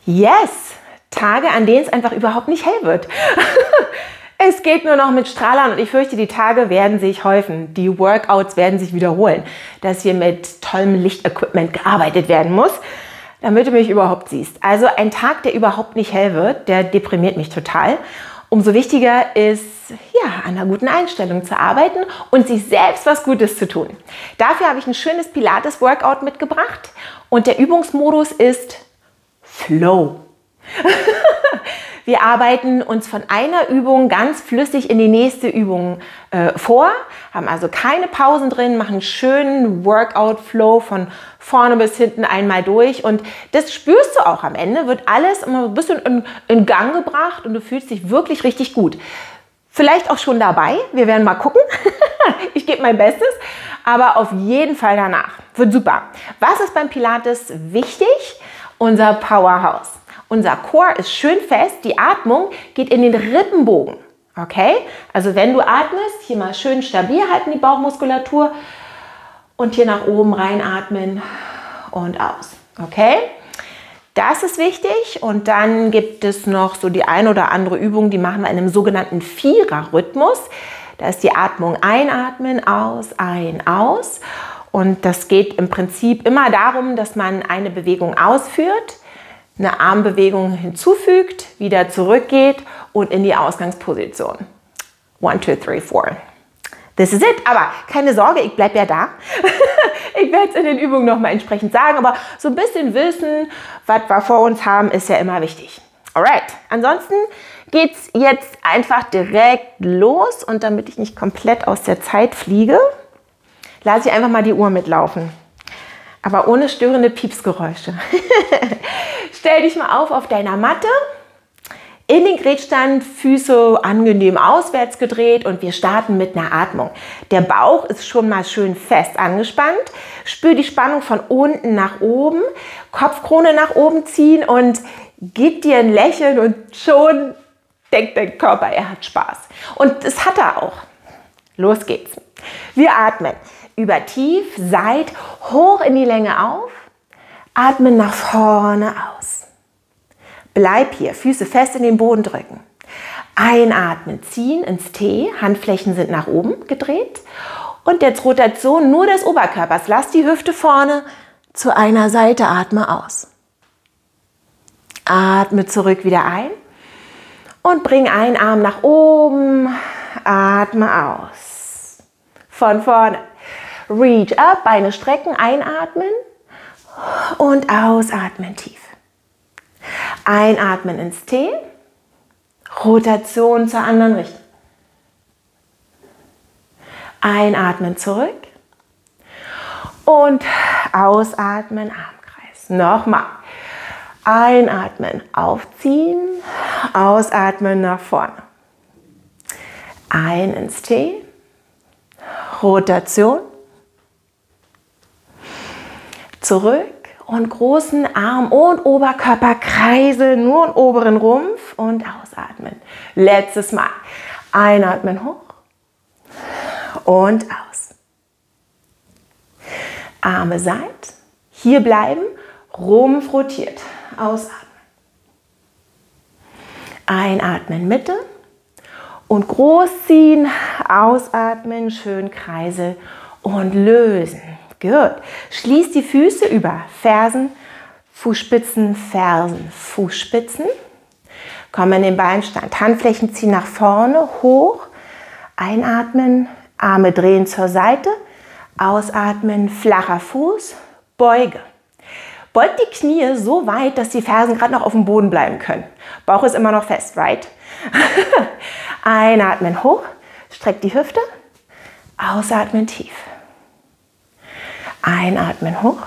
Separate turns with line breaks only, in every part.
Yes, Tage, an denen es einfach überhaupt nicht hell wird. Es geht nur noch mit Strahlern und ich fürchte, die Tage werden sich häufen. Die Workouts werden sich wiederholen, dass hier mit tollem Lichtequipment gearbeitet werden muss, damit du mich überhaupt siehst. Also ein Tag, der überhaupt nicht hell wird, der deprimiert mich total. Umso wichtiger ist, ja, an einer guten Einstellung zu arbeiten und sich selbst was Gutes zu tun. Dafür habe ich ein schönes Pilates-Workout mitgebracht und der Übungsmodus ist Flow. Wir arbeiten uns von einer Übung ganz flüssig in die nächste Übung vor, haben also keine Pausen drin, machen einen schönen Workout-Flow von vorne bis hinten einmal durch und das spürst du auch am Ende, wird alles immer ein bisschen in Gang gebracht und du fühlst dich wirklich richtig gut. Vielleicht auch schon dabei, wir werden mal gucken, ich gebe mein Bestes, aber auf jeden Fall danach, wird super. Was ist beim Pilates wichtig? Unser Powerhouse. Unser Core ist schön fest, die Atmung geht in den Rippenbogen. Okay? Also wenn du atmest, hier mal schön stabil halten die Bauchmuskulatur und hier nach oben reinatmen und aus. Okay? Das ist wichtig und dann gibt es noch so die ein oder andere Übung, die machen wir in einem sogenannten Vierer-Rhythmus. Da ist die Atmung einatmen, aus, ein, aus. Und das geht im Prinzip immer darum, dass man eine Bewegung ausführt, eine Armbewegung hinzufügt, wieder zurückgeht und in die Ausgangsposition. 1, 2, 3, 4. This is it. Aber keine Sorge, ich bleibe ja da. Ich werde es in den Übungen nochmal entsprechend sagen, aber so ein bisschen wissen, was wir vor uns haben, ist ja immer wichtig. Alright, ansonsten geht es jetzt einfach direkt los und damit ich nicht komplett aus der Zeit fliege, lasse ich einfach mal die Uhr mitlaufen. Aber ohne störende Piepsgeräusche. Stell dich mal auf deiner Matte, in den Gretstand, Füße angenehm auswärts gedreht und wir starten mit einer Atmung. Der Bauch ist schon mal schön fest angespannt. Spür die Spannung von unten nach oben, Kopfkrone nach oben ziehen und gib dir ein Lächeln und schon denkt dein Körper, er hat Spaß. Und das hat er auch. Los geht's. Wir atmen über tief, seit, hoch in die Länge auf. Atmen nach vorne aus. Bleib hier, Füße fest in den Boden drücken. Einatmen, ziehen ins T, Handflächen sind nach oben gedreht. Und jetzt Rotation nur des Oberkörpers. Lass die Hüfte vorne zu einer Seite, atme aus. Atme zurück wieder ein und bring einen Arm nach oben, atme aus. Von vorne. Reach up, Beine strecken, einatmen und ausatmen tief. Einatmen ins T, Rotation zur anderen Richtung. Einatmen zurück und ausatmen, Armkreis. Nochmal. Einatmen, aufziehen, ausatmen nach vorne. Ein ins T, Rotation. Zurück und großen Arm- und Oberkörperkreise, nur den oberen Rumpf und ausatmen. Letztes Mal. Einatmen hoch und aus. Arme seit, hier bleiben, Rumpf rotiert. Ausatmen. Einatmen Mitte und groß ziehen, ausatmen, schön Kreise und lösen. Gut. Schließ die Füße über Fersen, Fußspitzen, Fersen, Fußspitzen. Komm in den Beinstand. Handflächen ziehen nach vorne, hoch. Einatmen, Arme drehen zur Seite. Ausatmen, flacher Fuß, Beuge. Beugt die Knie so weit, dass die Fersen gerade noch auf dem Boden bleiben können. Bauch ist immer noch fest, right? Einatmen hoch, streck die Hüfte. Ausatmen tief. Einatmen hoch,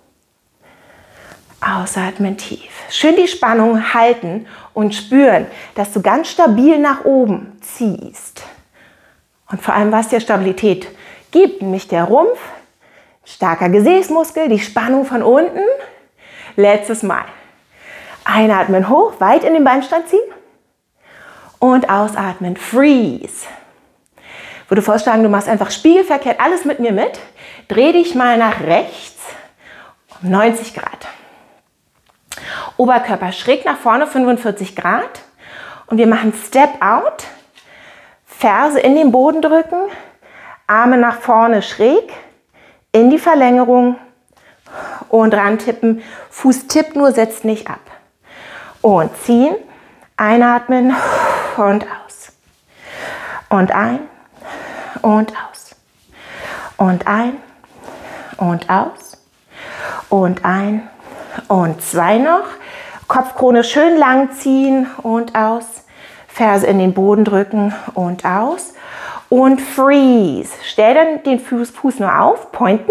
ausatmen tief. Schön die Spannung halten und spüren, dass du ganz stabil nach oben ziehst. Und vor allem, was dir Stabilität gibt, nämlich der Rumpf, starker Gesäßmuskel, die Spannung von unten. Letztes Mal. Einatmen hoch, weit in den Beinstand ziehen und ausatmen, freeze. Ich würde vorschlagen, du machst einfach spiegelverkehrt alles mit mir mit. Dreh dich mal nach rechts um 90 Grad. Oberkörper schräg nach vorne, 45 Grad. Und wir machen Step Out. Ferse in den Boden drücken. Arme nach vorne schräg. In die Verlängerung. Und rantippen. Fuß tippt nur, setzt nicht ab. Und ziehen. Einatmen und aus. Und ein und aus. Und ein und aus. Und ein und zwei noch. Kopfkrone schön lang ziehen und aus. Ferse in den Boden drücken und aus. Und freeze. Stell dann den Fuß nur auf, pointen.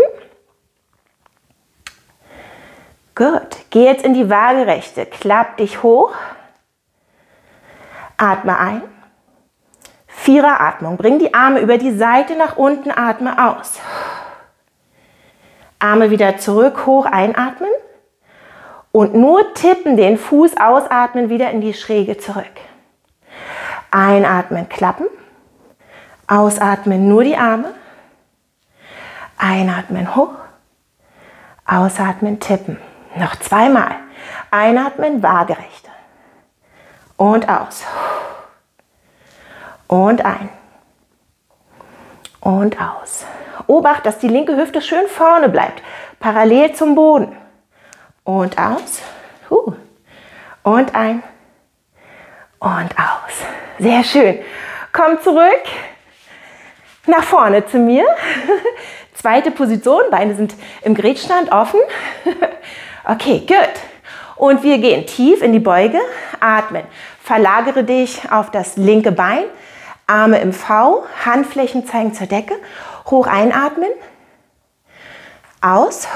Gut. Geh jetzt in die Waagerechte. Klapp dich hoch. Atme ein. Viereratmung. Bring die Arme über die Seite nach unten. Atme aus. Arme wieder zurück, hoch einatmen. Und nur tippen, den Fuß ausatmen, wieder in die Schräge zurück. Einatmen, klappen. Ausatmen, nur die Arme. Einatmen, hoch. Ausatmen, tippen. Noch zweimal. Einatmen, Waagerechte. Und aus. Und ein. Und aus. Obacht, dass die linke Hüfte schön vorne bleibt. Parallel zum Boden. Und aus. Und ein. Und aus. Sehr schön. Komm zurück. Nach vorne zu mir. Zweite Position. Beine sind im Gretschstand offen. Okay, gut. Und wir gehen tief in die Beuge. Atmen. Verlagere dich auf das linke Bein. Arme im V. Handflächen zeigen zur Decke. Hoch einatmen. Aus.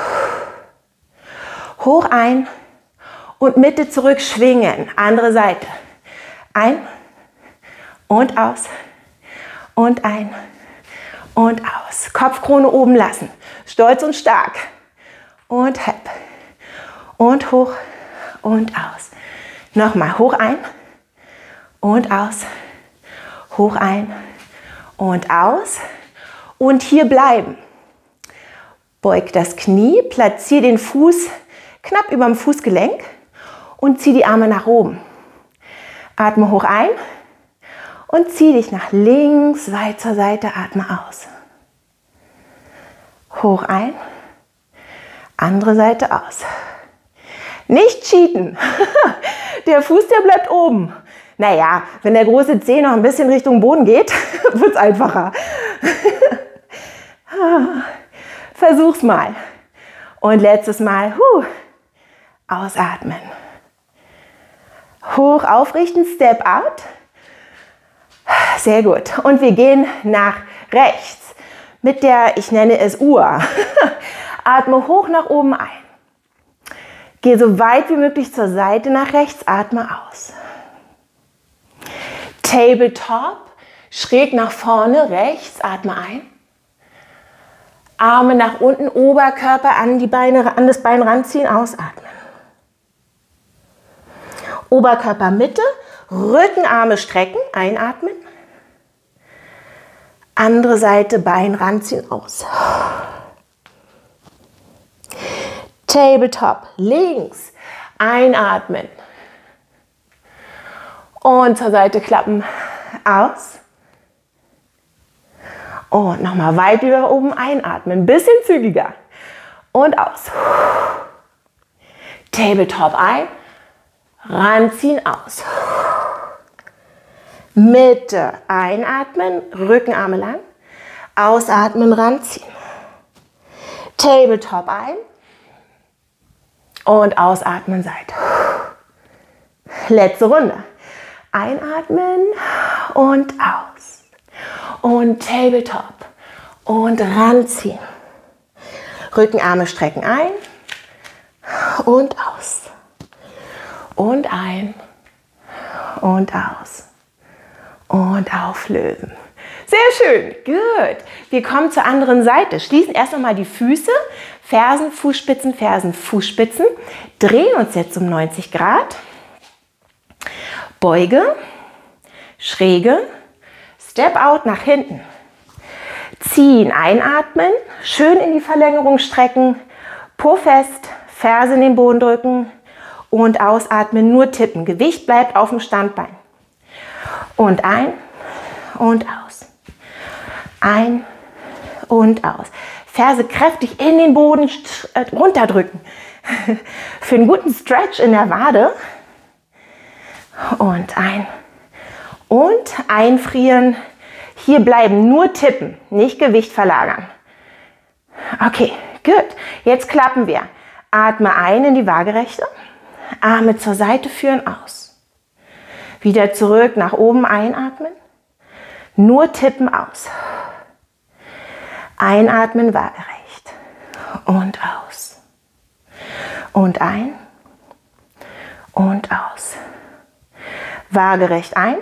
Hoch ein. Und Mitte zurück schwingen. Andere Seite. Ein. Und aus. Und ein. Und aus. Kopfkrone oben lassen. Stolz und stark. Und halb. Und hoch. Und aus. Nochmal hoch ein. Und aus. Hoch ein. Und aus. Und hier bleiben. Beug das Knie, platziere den Fuß knapp über dem Fußgelenk und zieh die Arme nach oben. Atme hoch ein und zieh dich nach links, weit zur Seite, atme aus. Hoch ein, andere Seite aus. Nicht cheaten. Der Fuß, der bleibt oben. Naja, wenn der große Zeh noch ein bisschen Richtung Boden geht, wird es einfacher. Versuch's mal. Und letztes Mal. Ausatmen. Hoch aufrichten, Step Out. Sehr gut. Und wir gehen nach rechts mit der, ich nenne es Uhr. Atme hoch nach oben ein. Geh so weit wie möglich zur Seite nach rechts, atme aus. Tabletop, schräg nach vorne, rechts, atme ein. Arme nach unten, Oberkörper an das Bein ranziehen, ausatmen. Oberkörper Mitte, Rückenarme strecken, einatmen. Andere Seite, Bein ranziehen, aus. Tabletop, links, einatmen. Und zur Seite klappen, aus. Und nochmal weit über oben einatmen, bisschen zügiger. Und aus. Tabletop ein, ranziehen, aus. Mitte einatmen, Rückenarme lang. Ausatmen, ranziehen. Tabletop ein. Und ausatmen, Seite. Letzte Runde. Einatmen und aus. Und Tabletop. Und ranziehen. Rückenarme strecken ein. Und aus. Und ein. Und aus. Und auflösen. Sehr schön. Gut. Wir kommen zur anderen Seite. Schließen erst nochmal die Füße. Fersen, Fußspitzen, Fersen, Fußspitzen. Drehen uns jetzt um 90 Grad. Beuge. Schräge. Step out nach hinten. Ziehen, einatmen. Schön in die Verlängerung strecken. Po fest. Ferse in den Boden drücken. und ausatmen, nur tippen. Gewicht bleibt auf dem Standbein. Und ein und aus. Ein und aus. Ferse kräftig in den Boden runterdrücken. Für einen guten Stretch in der Wade. Und ein und einfrieren. Hier bleiben, nur tippen, nicht Gewicht verlagern. Okay, gut. Jetzt klappen wir. Atme ein in die Waagerechte. Arme zur Seite führen, aus. Wieder zurück, nach oben einatmen. Nur tippen, aus. Einatmen, waagerecht. Und aus. Und ein. Und aus. Waagerecht ein.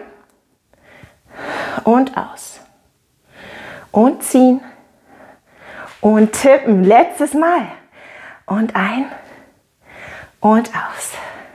Und aus. Und ziehen. Und tippen. Letztes Mal. Und ein. Und aus.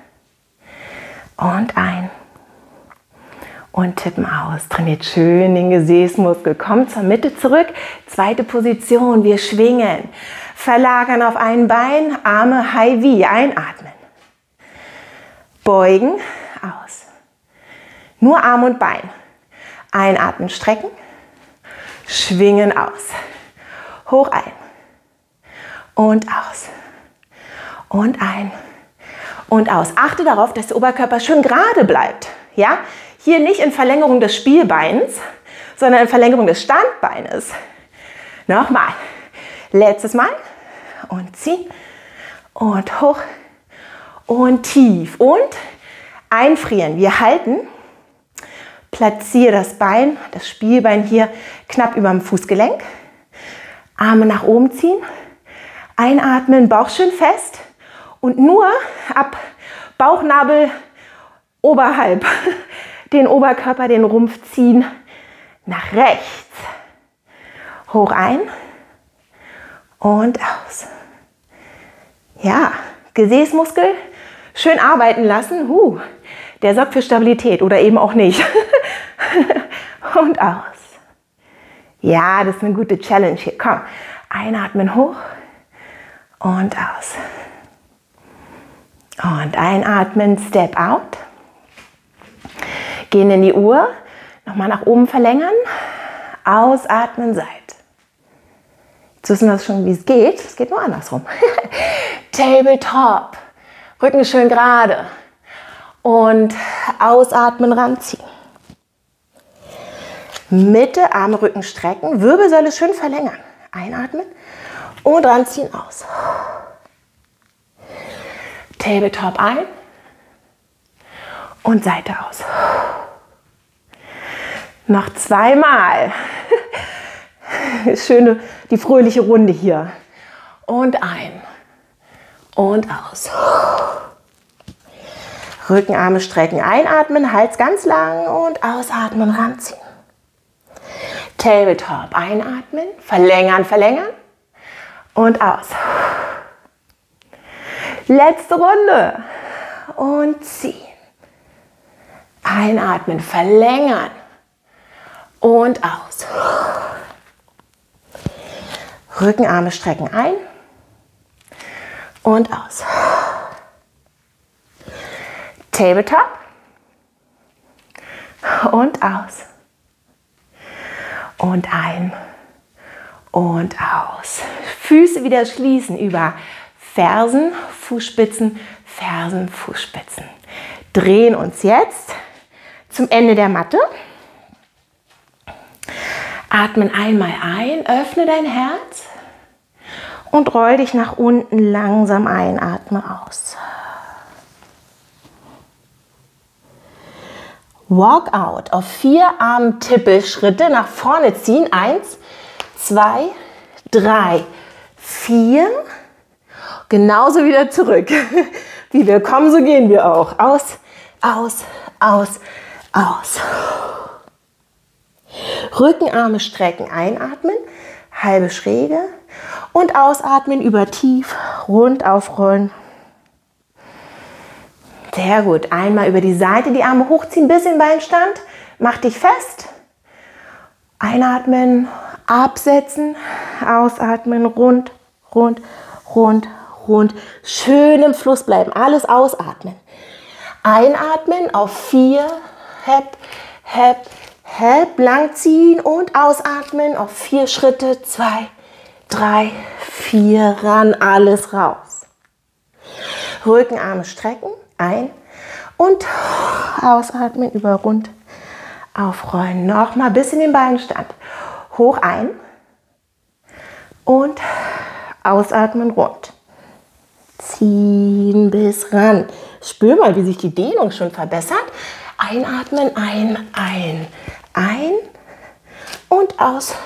Und ein. Und tippen aus. Trainiert schön den Gesäßmuskel. Kommt zur Mitte zurück. Zweite Position. Wir schwingen. Verlagern auf ein Bein. Arme High V. Einatmen. Beugen. Aus. Nur Arm und Bein. Einatmen, strecken. Schwingen aus. Hoch ein. Und aus. Und ein. Und aus. Achte darauf, dass der Oberkörper schön gerade bleibt. Ja? Hier nicht in Verlängerung des Spielbeins, sondern in Verlängerung des Standbeines. Nochmal. Letztes Mal. Und ziehen. Und hoch. Und tief. Und einfrieren. Wir halten. Platziere das Bein, das Spielbein hier knapp über dem Fußgelenk. Arme nach oben ziehen. Einatmen, Bauch schön fest. Und nur ab Bauchnabel oberhalb den Oberkörper, den Rumpf ziehen. Nach rechts. Hoch ein. Und aus. Ja, Gesäßmuskel schön arbeiten lassen. Der sorgt für Stabilität oder eben auch nicht. Und aus. Ja, das ist eine gute Challenge hier. Komm, einatmen hoch und aus. Und einatmen, Step out. Gehen in die Uhr. Nochmal nach oben verlängern. Ausatmen, Seite. Jetzt wissen wir schon, wie es geht. Es geht nur andersrum. Tabletop. Rücken schön gerade. Und ausatmen, ranziehen. Mitte, Arme, Rücken strecken. Wirbelsäule schön verlängern. Einatmen und ranziehen, aus. Tabletop ein und Seite aus. Noch zweimal. Schöne, die fröhliche Runde hier. Und ein und aus. Rückenarme strecken, einatmen, Hals ganz lang und ausatmen, ranziehen. Tabletop, einatmen, verlängern, verlängern und aus. Letzte Runde und ziehen. Einatmen, verlängern und aus. Rückenarme strecken ein und aus. Tabletop und aus. Und ein und aus. Füße wieder schließen über Fersen, Fußspitzen, Fersen, Fußspitzen. Drehen uns jetzt zum Ende der Matte. Atmen einmal ein, öffne dein Herz und roll dich nach unten langsam ein, atme aus. Walkout auf 4 Arm-Tippelschritte nach vorne ziehen. 1, 2, 3, 4. Genauso wieder zurück. Wie wir kommen, so gehen wir auch. Aus, aus, aus, aus. Rückenarme strecken, einatmen, halbe Schräge und ausatmen über tief, rund aufrollen. Sehr gut. Einmal über die Seite die Arme hochziehen, bis in Beinstand. Mach dich fest. Einatmen, absetzen, ausatmen, rund, rund, rund, rund. Schön im Fluss bleiben, alles ausatmen. Einatmen auf 4, hep, hep, hep, lang ziehen und ausatmen auf 4 Schritte, 2, 3, 4, ran, alles raus. Rückenarme strecken, ein und ausatmen, über rund aufrollen. Nochmal bis in den Beinstand. Hoch ein und ausatmen, rund. Ziehen bis ran. Spür mal, wie sich die Dehnung schon verbessert. Einatmen, ein und aus,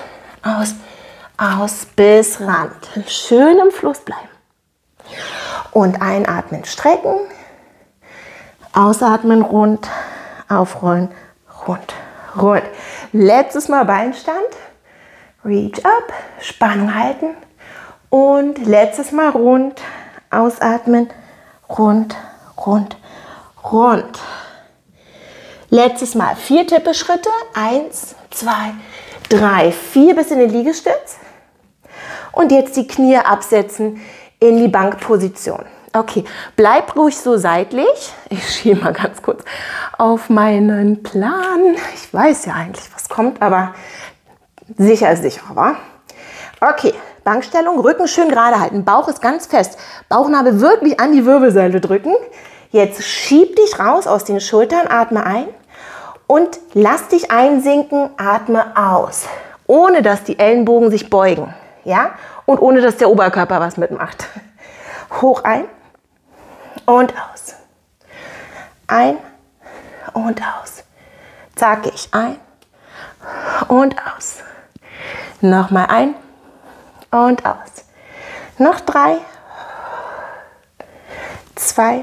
bis Rand. Schön im Fluss bleiben. Und einatmen, strecken. Ausatmen, rund, aufrollen, rund, rund. Letztes Mal Beinstand. Reach up, Spannung halten. Und letztes Mal rund, ausatmen, rund, rund, rund. Letztes Mal 4 Tippelschritte. 1, 2, 3, 4 bis in den Liegestütz. Und jetzt die Knie absetzen in die Bankposition. Okay, bleib ruhig so seitlich. Ich schiebe mal ganz kurz auf meinen Plan. Ich weiß ja eigentlich, was kommt, aber sicher ist sicher, wa? Okay, Bankstellung, Rücken schön gerade halten. Bauch ist ganz fest. Bauchnabel wirklich an die Wirbelsäule drücken. Jetzt schieb dich raus aus den Schultern, atme ein und lass dich einsinken, atme aus. Ohne dass die Ellenbogen sich beugen, ja? Und ohne dass der Oberkörper was mitmacht. Hoch ein und aus. Ein und aus. Zackig, ein und aus. Nochmal ein und aus. Noch 3, 2,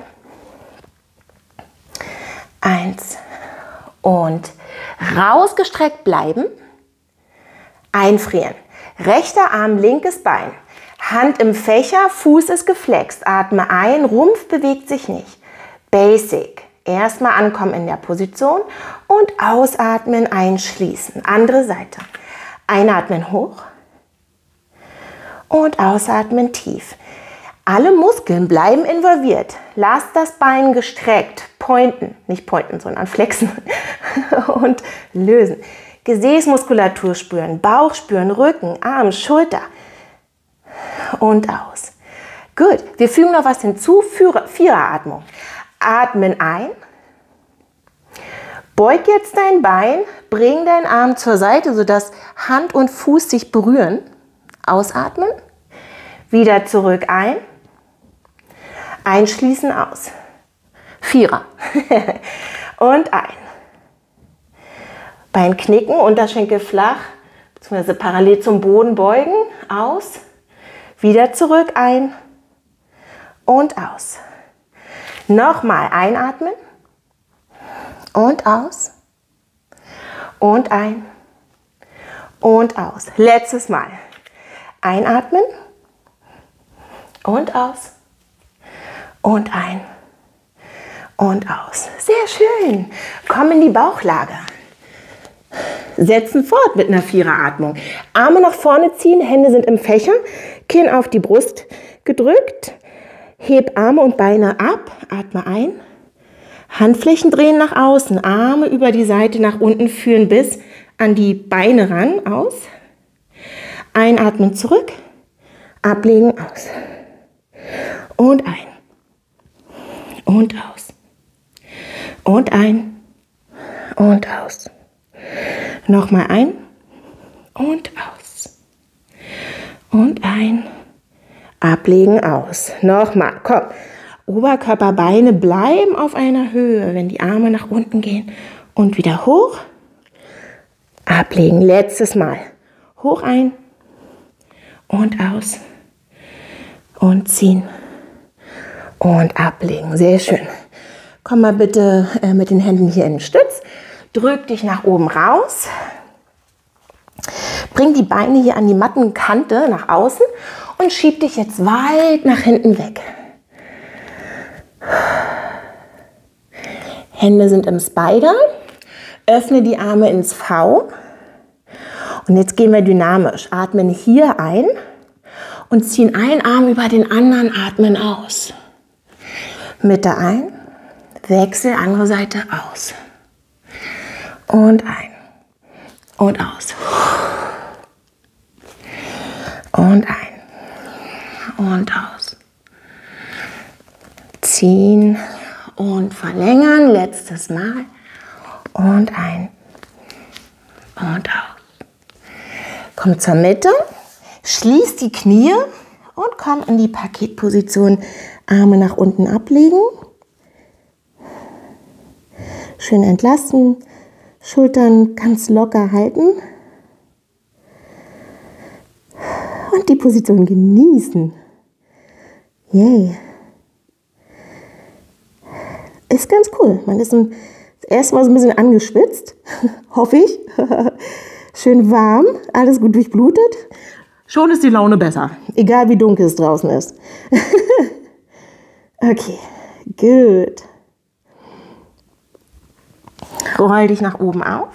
1 und rausgestreckt bleiben. Einfrieren. Rechter Arm, linkes Bein. Hand im Fächer, Fuß ist geflext. Atme ein, Rumpf bewegt sich nicht. Basic. Erstmal ankommen in der Position und ausatmen, einschließen. Andere Seite. Einatmen hoch und ausatmen tief. Alle Muskeln bleiben involviert. Lass das Bein gestreckt. Pointen, nicht pointen, sondern flexen und lösen. Gesäßmuskulatur spüren, Bauch spüren, Rücken, Arm, Schulter und aus. Gut, wir fügen noch was hinzu, Viereratmung. Atmen ein, beug jetzt dein Bein, bring deinen Arm zur Seite, sodass Hand und Fuß sich berühren. Ausatmen, wieder zurück ein, einschließen, aus. Vierer und ein. Bein knicken, Unterschenkel flach, beziehungsweise parallel zum Boden beugen, aus, wieder zurück, ein und aus. Nochmal einatmen und aus und ein und aus. Letztes Mal. Einatmen und aus und ein und aus. Sehr schön. Komm in die Bauchlage. Setzen fort mit einer Viereratmung. Arme nach vorne ziehen, Hände sind im Fächer, Kinn auf die Brust gedrückt. Heb Arme und Beine ab, atme ein. Handflächen drehen nach außen, Arme über die Seite nach unten führen bis an die Beine ran, aus. Einatmen zurück, ablegen, aus. Und ein. Und aus. Und ein. Und aus. Nochmal ein. Und aus. Und ein. Ablegen, aus. Nochmal, komm. Oberkörper, Beine bleiben auf einer Höhe, wenn die Arme nach unten gehen. Und wieder hoch. Ablegen, letztes Mal. Hoch ein. Und aus. Und ziehen. Und ablegen. Sehr schön. Komm mal bitte mit den Händen hier in den Stütz. Drück dich nach oben raus. Bring die Beine hier an die Mattenkante nach außen und schieb dich jetzt weit nach hinten weg. Hände sind im Spider. Öffne die Arme ins V. Und jetzt gehen wir dynamisch. Atmen hier ein und ziehen einen Arm über den anderen, atmen aus. Mitte ein, Wechsel, andere Seite aus. Und ein und aus. Und ein und aus. Ziehen und verlängern, letztes Mal. Und ein und aus. Kommt zur Mitte, schließt die Knie und kommt in die Paketposition. Arme nach unten ablegen. Schön entlasten, Schultern ganz locker halten. Und die Position genießen. Yay. Ist ganz cool. Man ist erstmal so ein bisschen angeschwitzt, hoffe ich. Schön warm, alles gut durchblutet. Schon ist die Laune besser, egal wie dunkel es draußen ist. Okay, gut. Roll dich nach oben auf.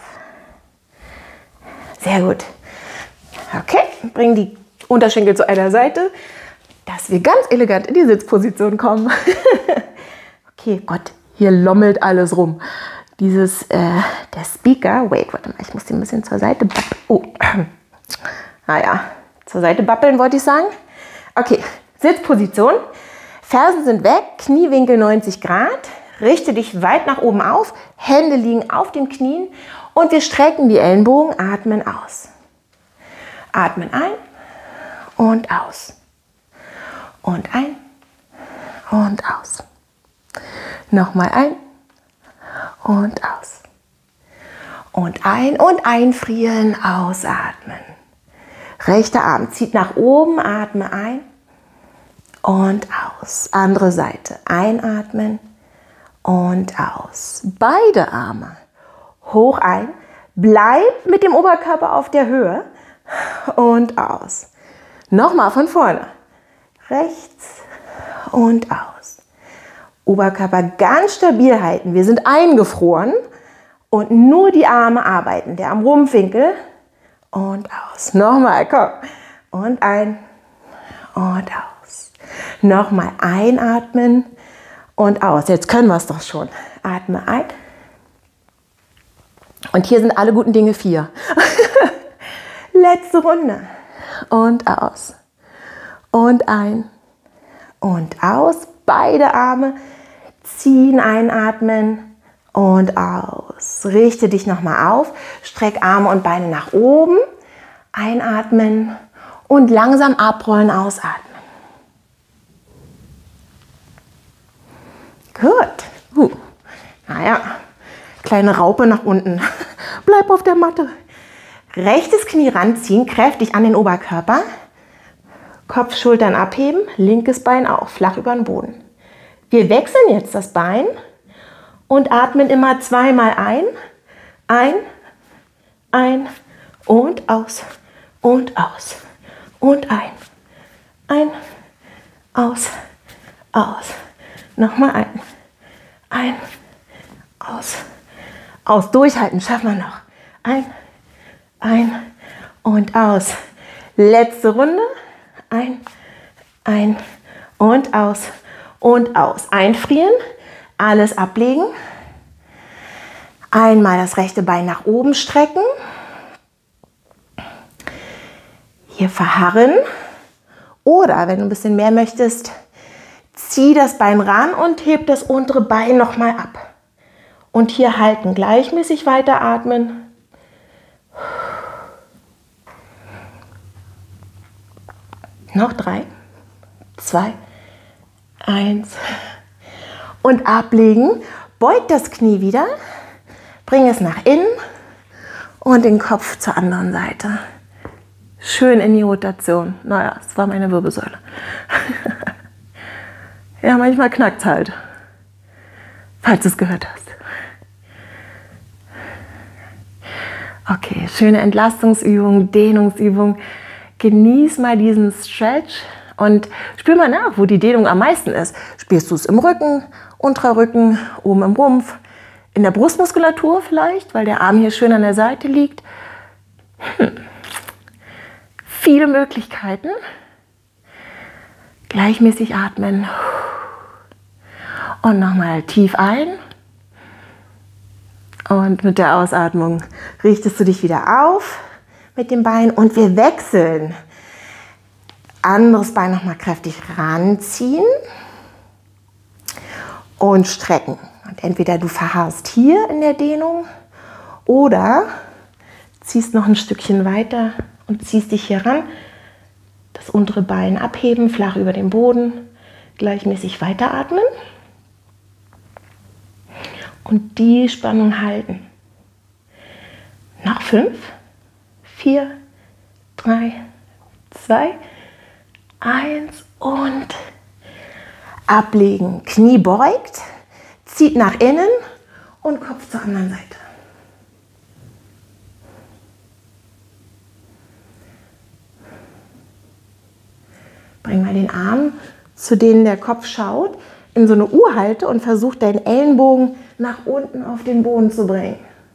Sehr gut. Okay, bring die Unterschenkel zu einer Seite, dass wir ganz elegant in die Sitzposition kommen. Okay, Gott, hier lommelt alles rum. Der Speaker, warte mal, ich muss den ein bisschen zur Seite bappeln. Oh, naja, zur Seite bappeln wollte ich sagen. Okay, Sitzposition. Fersen sind weg, Kniewinkel 90 Grad. Richte dich weit nach oben auf, Hände liegen auf den Knien und wir strecken die Ellenbogen, atmen aus. Atmen ein und aus. Und ein und aus. Nochmal ein und aus. Und ein und einfrieren, ausatmen. Rechter Arm zieht nach oben, atme ein und aus. Andere Seite, einatmen und aus. Beide Arme hoch ein, bleib mit dem Oberkörper auf der Höhe und aus. Nochmal von vorne, rechts und aus. Oberkörper ganz stabil halten, wir sind eingefroren und nur die Arme arbeiten, der am Rumpfwinkel und aus. Nochmal, komm, und ein und aus. Nochmal einatmen und aus. Jetzt können wir es doch schon. Atme ein. Und hier sind alle guten Dinge 4. Letzte Runde. Und aus. Und ein. Und aus. Beide Arme ziehen, einatmen und aus. Richte dich nochmal auf. Streck Arme und Beine nach oben. Einatmen und langsam abrollen, ausatmen. Gut. Naja, kleine Raupe nach unten. Bleib auf der Matte. Rechtes Knie ranziehen, kräftig an den Oberkörper. Kopf, Schultern abheben, linkes Bein auch, flach über den Boden. Wir wechseln jetzt das Bein und atmen immer zweimal ein und aus und aus und ein, aus. Nochmal ein, aus, durchhalten, schaffen wir noch. Ein und aus. Letzte Runde. Ein und aus. Einfrieren, alles ablegen. Einmal das rechte Bein nach oben strecken. Hier verharren. Oder wenn du ein bisschen mehr möchtest, zieh das Bein ran und heb das untere Bein nochmal ab. Und hier halten, gleichmäßig weiteratmen. Noch 3, 2, 1. Und ablegen. Beug das Knie wieder. Bring es nach innen und den Kopf zur anderen Seite. Schön in die Rotation. Naja, das war meine Wirbelsäule. Ja, manchmal knackt es halt. Falls du es gehört hast. Okay, schöne Entlastungsübung, Dehnungsübung. Genieß mal diesen Stretch und spür mal nach, wo die Dehnung am meisten ist. Spürst du es im Rücken, unterer Rücken, oben im Rumpf, in der Brustmuskulatur vielleicht, weil der Arm hier schön an der Seite liegt. Viele Möglichkeiten. Gleichmäßig atmen. Und nochmal tief ein. Und mit der Ausatmung richtest du dich wieder auf mit dem Bein und wir wechseln. Anderes Bein nochmal kräftig ranziehen und strecken. Und entweder du verharrst hier in der Dehnung oder ziehst noch ein Stückchen weiter und ziehst dich hier ran. Das untere Bein abheben, flach über den Boden, gleichmäßig weiteratmen. Und die Spannung halten. Noch 5, 4, 3, 2, 1 und ablegen. Knie beugt, zieht nach innen und Kopf zur anderen Seite. Bring mal den Arm, zu denen der Kopf schaut, in so eine U-Halte und versuch deinen Ellenbogen nach unten auf den Boden zu bringen.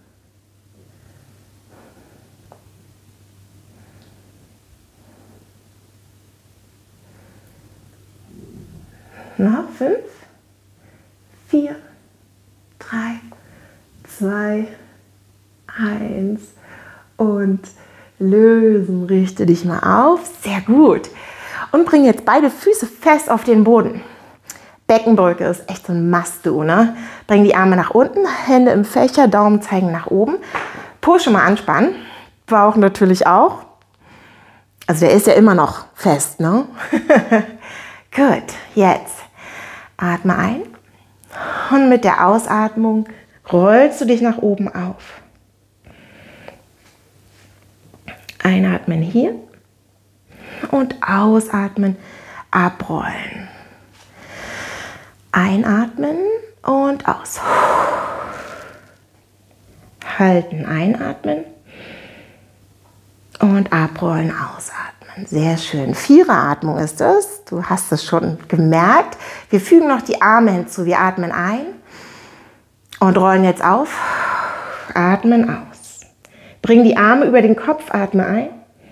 Noch 5, 4, 3, 2, 1 und lösen. Richte dich mal auf. Sehr gut. Und bring jetzt beide Füße fest auf den Boden. Beckenbrücke ist echt so ein Must-Do, ne? Bring die Arme nach unten, Hände im Fächer, Daumen zeigen nach oben. Po schon mal anspannen. Bauch natürlich auch. Also der ist ja immer noch fest, ne? Gut, jetzt atme ein und mit der Ausatmung rollst du dich nach oben auf. Einatmen hier und ausatmen, abrollen. Einatmen und aus. Halten, einatmen und abrollen, ausatmen. Sehr schön. Viereratmung ist es. Du hast es schon gemerkt. Wir fügen noch die Arme hinzu. Wir atmen ein und rollen jetzt auf. Atmen aus. Bring die Arme über den Kopf, atme ein.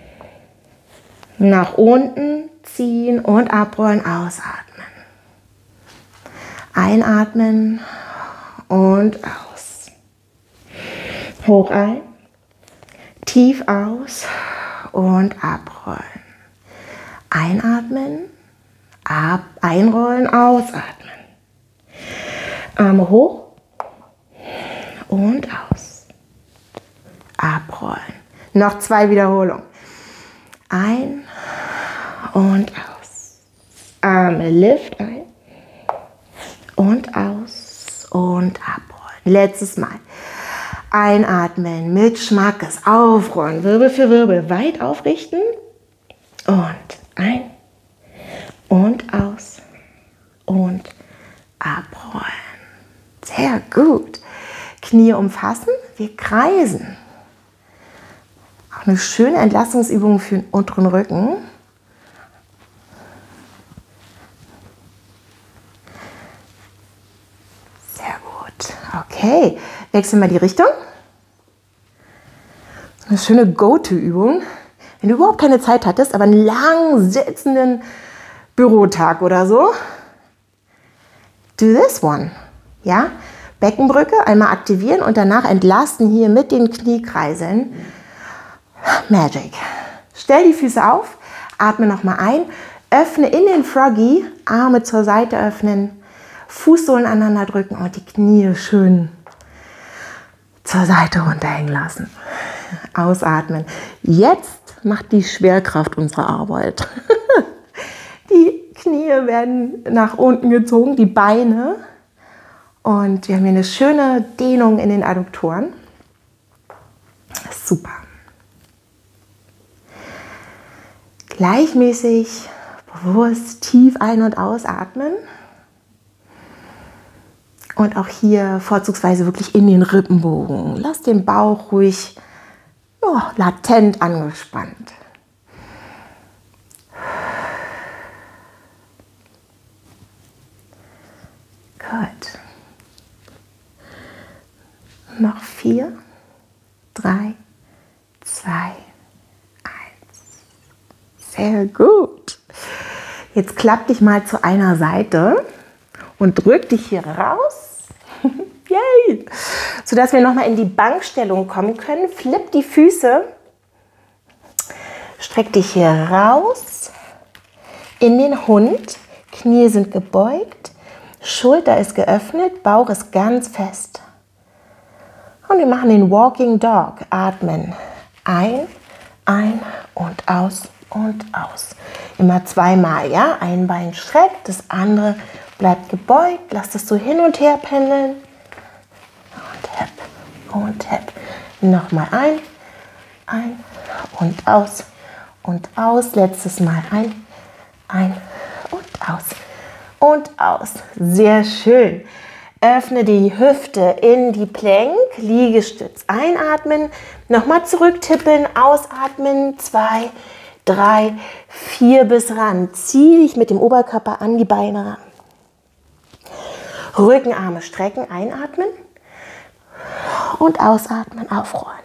Nach unten ziehen und abrollen, ausatmen. Einatmen und aus. Hoch ein, tief aus und abrollen. Einatmen, einrollen, ausatmen. Arme hoch und aus. Abrollen. Noch 2 Wiederholungen. Ein und aus. Arme lift ein. Und aus und abrollen. Letztes Mal. Einatmen mit Schmackes. Aufrollen. Wirbel für Wirbel. Weit aufrichten. Und ein. Und aus. Und abrollen. Sehr gut. Knie umfassen. Wir kreisen. Auch eine schöne Entlastungsübung für den unteren Rücken. Okay, wechseln wir die Richtung. Eine schöne Go-To-Übung. Wenn du überhaupt keine Zeit hattest, aber einen lang sitzenden Bürotag oder so, do this one. Ja? Beckenbrücke einmal aktivieren und danach entlasten hier mit den Kniekreiseln. Magic. Stell die Füße auf, atme nochmal ein, öffne in den Froggy, Arme zur Seite öffnen, Fußsohlen aneinander drücken und die Knie schön zur Seite runterhängen lassen. Ausatmen. Jetzt macht die Schwerkraft unsere Arbeit. Die Knie werden nach unten gezogen, die Beine. Und wir haben hier eine schöne Dehnung in den Adduktoren. Super. Gleichmäßig, bewusst tief ein- und ausatmen. Und auch hier vorzugsweise wirklich in den Rippenbogen. Lass den Bauch ruhig latent angespannt. Gut. Noch 4, 3, 2, 1. Sehr gut. Jetzt klapp dich mal zu einer Seite und drück dich hier raus. Yay! Sodass wir nochmal in die Bankstellung kommen können. Flipp die Füße. Streck dich hier raus in den Hund. Knie sind gebeugt. Schulter ist geöffnet. Bauch ist ganz fest. Und wir machen den Walking Dog. Atmen. Ein und aus und aus. Immer zweimal, ja? Ein Bein streckt, das andere bleibt gebeugt. Lass das so hin und her pendeln. Und hepp und hepp. Nochmal ein und aus und aus. Letztes Mal ein und aus und aus. Sehr schön. Öffne die Hüfte in die Plank, Liegestütz einatmen, nochmal zurücktippeln, ausatmen, 2, 3, 4 bis ran. Zieh dich mit dem Oberkörper an die Beine ran. Rückenarme strecken, einatmen und ausatmen, aufrollen.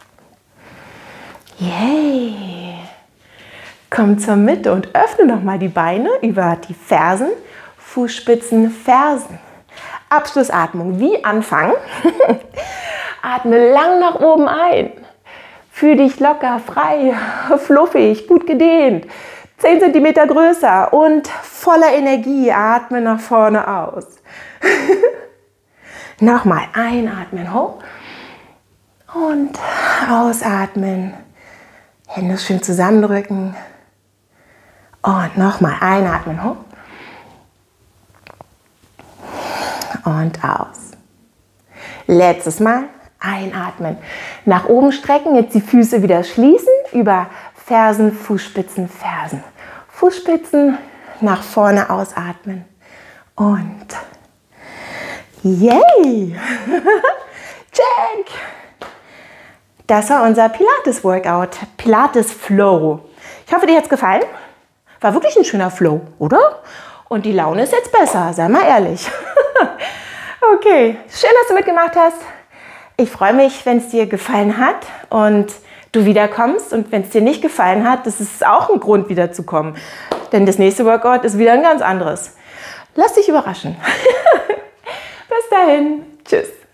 Yay! Komm zur Mitte und öffne nochmal die Beine über die Fersen, Fußspitzen, Fersen. Abschlussatmung wie Anfang. Atme lang nach oben ein. Fühl dich locker, frei, fluffig, gut gedehnt. 10 cm größer und voller Energie. Atme nach vorne aus. Nochmal einatmen, hoch. Und ausatmen. Hände schön zusammendrücken. Und nochmal einatmen, hoch. Und aus. Letztes Mal einatmen. Nach oben strecken, jetzt die Füße wieder schließen. Über Fersen, Fußspitzen, Fersen. Fußspitzen, nach vorne ausatmen. Und yay! Check! Das war unser Pilates-Workout. Pilates-Flow. Ich hoffe, dir hat es gefallen. War wirklich ein schöner Flow, oder? Und die Laune ist jetzt besser, sei mal ehrlich. Okay, schön, dass du mitgemacht hast. Ich freue mich, wenn es dir gefallen hat und du wiederkommst. Und wenn es dir nicht gefallen hat, das ist auch ein Grund, wiederzukommen. Denn das nächste Workout ist wieder ein ganz anderes. Lass dich überraschen. Bis dahin. Tschüss.